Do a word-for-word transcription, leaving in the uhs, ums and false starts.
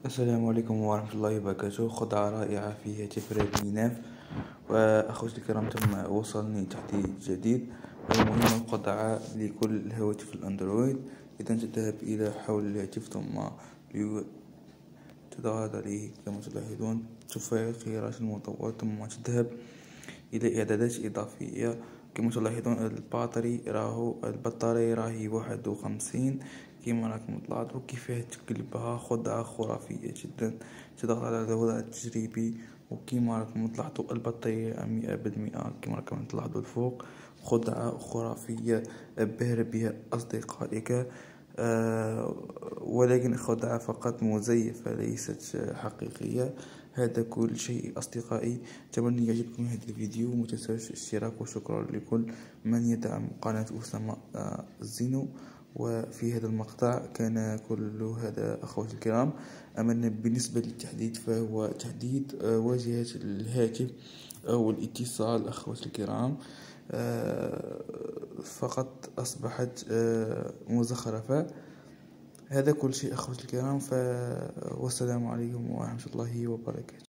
السلام عليكم ورحمة الله وبركاته. خدعة رائعة في هاتف ريدمي ناف. وأخوتي الكرام، تم وصلني تحديث جديد ومهم الخدعة لكل الهواتف الأندرويد. إذا تذهب إلى حول الهاتف ثم تضغط عليه كما تلاحظون تفعل خيارات المطور، ثم تذهب إلى إعدادات إضافية. كما تلاحظون البطاري راهو البطارية راهي واحد وخمسين كما راكم تلاحظوا. كيفاه تقلبها خدعة خرافية جدا. تضغط على الوضع التجريبي وكما راكم تلاحظوا البطارية مئة بالمئة كما راكم تلاحظوا الفوق. خدعة خرافية أبهر بها أصدقائك، أه ولكن خدعة فقط مزيفة ليست حقيقية. هذا كل شيء أصدقائي. أتمنى يعجبكم هذا الفيديو، متنسوش الاشتراك، وشكرا لكل من يدعم قناة أسامة الزينو. وفي هذا المقطع كان كل هذا أخواتي الكرام. أما بالنسبة للتحديث فهو تحديث واجهة الهاتف أو الاتصال أخواتي الكرام، فقط أصبحت مزخرفة. هذا كل شيء أخوتي الكرام، والسلام عليكم ورحمة الله وبركاته.